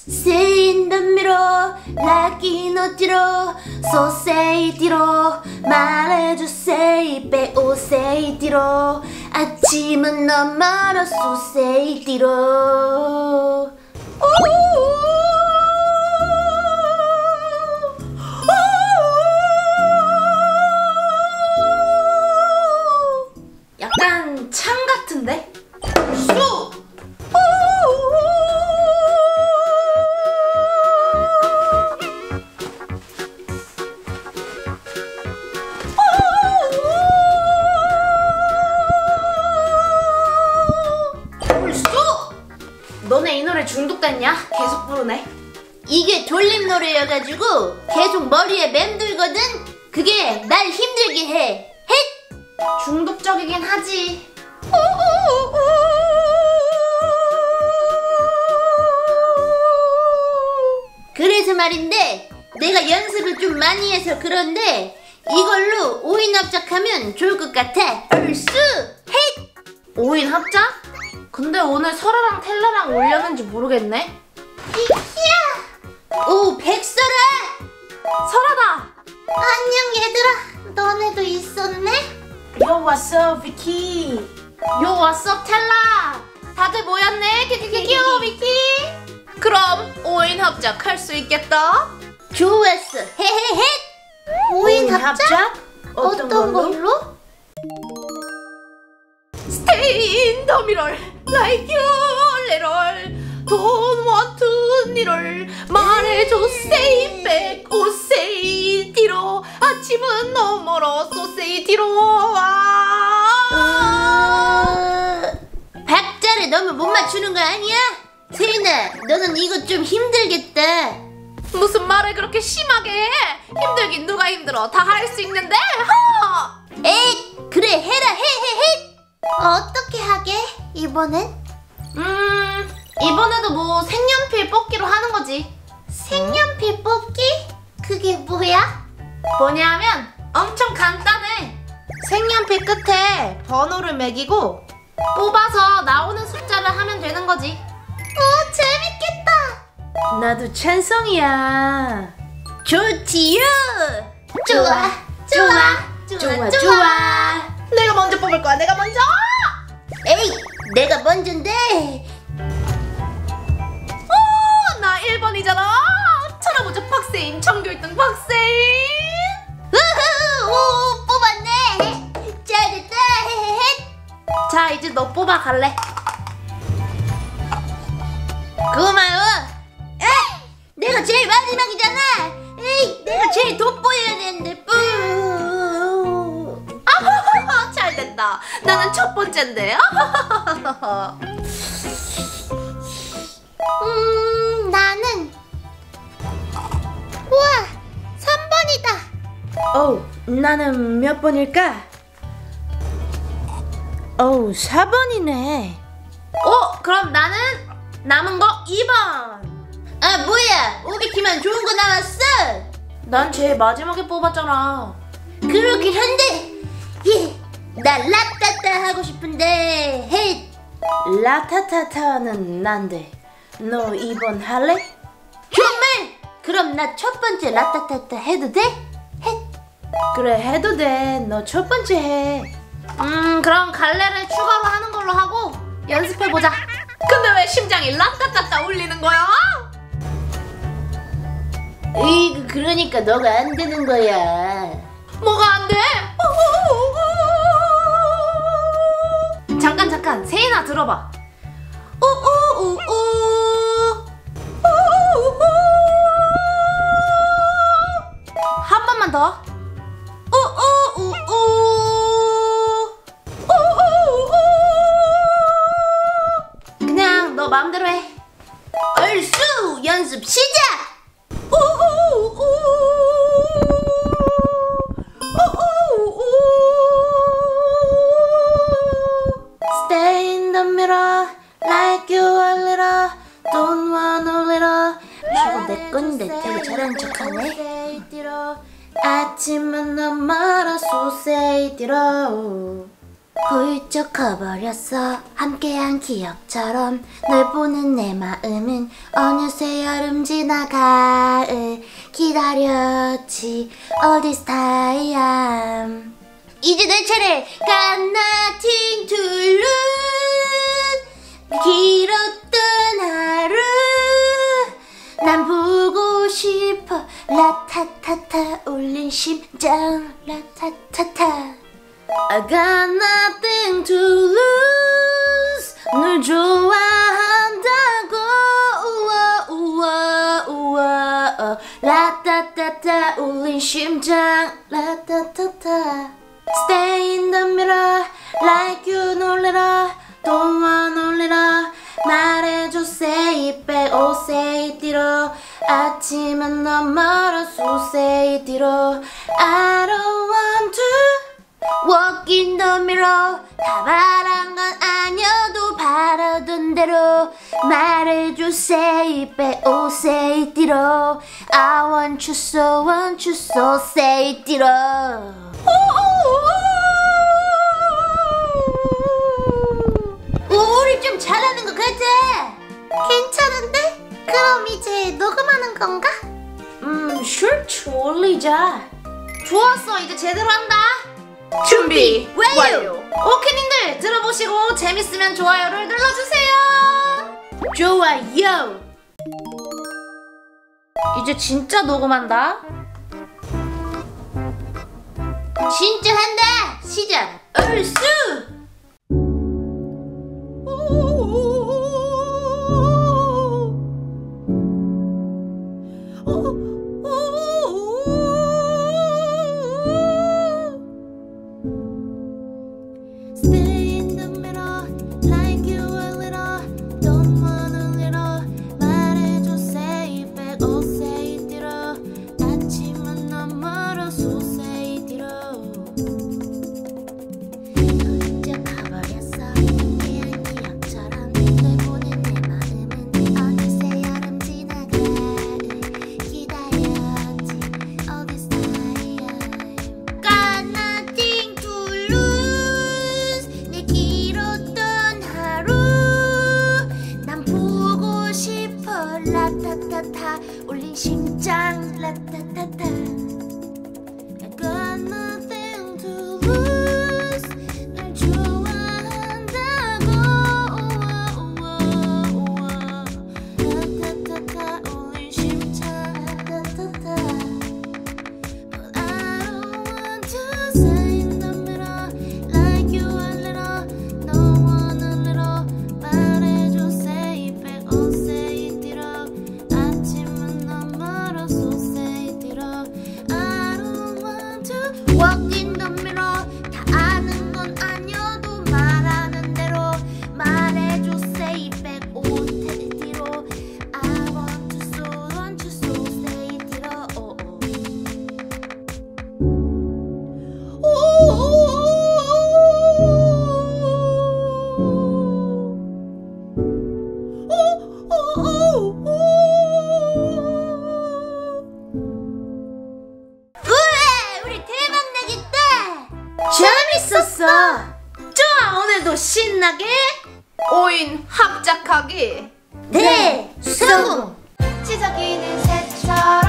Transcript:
Say in the mirror, like in a mirror. So say it, 말해줘, say it, 빼오, say it. 아침은 너무 멀었어, say it. 약간 창 같은데? 수! 너네 이 노래 중독됐냐? 계속 부르네. 이게 돌림 노래여가지고 계속 머리에 맴돌거든? 그게 날 힘들게 해. 헷! 중독적이긴 하지. 그래서 말인데 내가 연습을 좀 많이 해서 그런데 이걸로 5인 합작하면 좋을 것 같아. 얼쑤! 헷! 5인 합작? 근데 오늘 설아랑 텔라랑 올렸는지 모르겠네. 히히야! 오, 백설아! 설아다! 안녕 얘들아. 너네도 있었네? Yo, what's up, 비키? Yo, what's up, 텔라? 다들 모였네? 귀여워, 비키? 그럼 5인 합작 할 수 있겠다? 좋았어. 헤헤헤. 5인 합작? 어떤 걸로? Stay in the mirror like you little don't want to needle 말해줘 say back oh say it 아침은 너무 멀었어 say it 박자를 너무 못 맞추는 거 아니야? 세인아, 너는 이거 좀 힘들겠다. 무슨 말을 그렇게 심하게 해? 힘들긴 누가 힘들어. 다 할 수 있는데. 허! 에이, 그래 해라. 헤헤헤. 어떻게 하게? 이번엔? 이번에도 뭐 색연필 뽑기로 하는 거지. 색연필 뽑기? 그게 뭐야? 뭐냐면 엄청 간단해. 색연필 끝에 번호를 매기고 뽑아서 나오는 숫자를 하면 되는 거지. 오, 재밌겠다. 나도 찬성이야. 좋지요. 좋아. 내가 먼저 뽑을 거야. 내가 먼저. 에이, 내가 먼저인데. 나 1번이잖아. 천하보자 박세인. 전교 1등 박세인. 우후, 오, 뽑았네. 잘했다. 헤헤헤. 자, 이제 너 뽑아 갈래. 고마워. 에이, 내가 제일 마지막이잖아. 에이, 내가 제일 돋보여야 되는데. 뿌. 잘 됐다. 나는 첫 번째인데. 나는 우와, 3번이다. 오, 나는 몇 번일까? 오, 4번이네. 그럼 나는 남은 거 2번. 아, 뭐야, 오비키만 좋은 거 나왔어. 난 제일 마지막에 뽑았잖아. 그렇긴 한데, 나 라따따 하고 싶은데. 헤이. 라타타타는 난데 너 2번 할래? 정말? 그럼 나 첫 번째 라따따따 해도 돼? 그래, 해도 돼. 너 첫 번째 해. 그럼 갈래를 추가로 하는 걸로 하고 연습해보자. 근데 왜 심장이 라따따따 울리는 거야? 으이구, 그러니까 너가 안 되는 거야. 뭐가 안 돼? 잠깐 세인아 들어봐. 한 번만 더. 그냥 너 마음대로 해. 얼쑤, 연습 시작. Stay in the mirror like you a little don't want a little. 저거 내 건데 되게 잘하는 척하네. 아침은 너무 멀었어 say it 훌쩍 커버렸어. 함께한 기억처럼 널 보는 내 마음은 어느새 여름 지나 가을 기다렸지. All this time 이제 내 차례. Got nothing to lose. 길었던 하루 난 보고 싶어. 라타타타 울린 심장 라타타타. I got nothing to lose. 널 좋아한다고. 우와 우와 우와. 라타타타 울린 심장 라타타타. Stay in the mirror like you 놀래라. Don't wanna 놀래라. 말해줘 say it back. Oh say it 뒤로. 아침은 너무 멀어 so say it 뒤로. I don't want to walk in the mirror. 다 바란 건 아니어도 바라던 대로 말해줘 say it back. Oh say it 뒤로. I want you so say it 뒤로. 우리 좀 잘하는 것 같아. 괜찮은데? 그럼 이제 녹음하는 건가? sure 졸리자. 좋았어, 이제 제대로 한다. 준비 완료. 오케이님들 들어보시고 재밌으면 좋아요를 눌러주세요. 좋아요. 이제 진짜 녹음한다. 진짜 한다. 시작. 얼쑤. 라타타타 울린 심장 라타타타. I got nothing to lose. 널 좋아한다고. 우와 우와 라타타타 울린 심장 라타타타. But I don't want to say in the mirror like you a little. No one a little. 말해줘 say it back. Oh say it 뒤로. 아침은 너무 멀어 so say it 뒤로. I don't want to walk in the mirror. 다 아는 건 아니어도 말하는 대로 말해줘 say it back. Oh say it 뒤로. I want you so say it 뒤로. 우리 대박 나겠다. 재밌었어. 좋아, 오늘도 신나게 5인 합작하기. 네, 성공. 치석이는 새처럼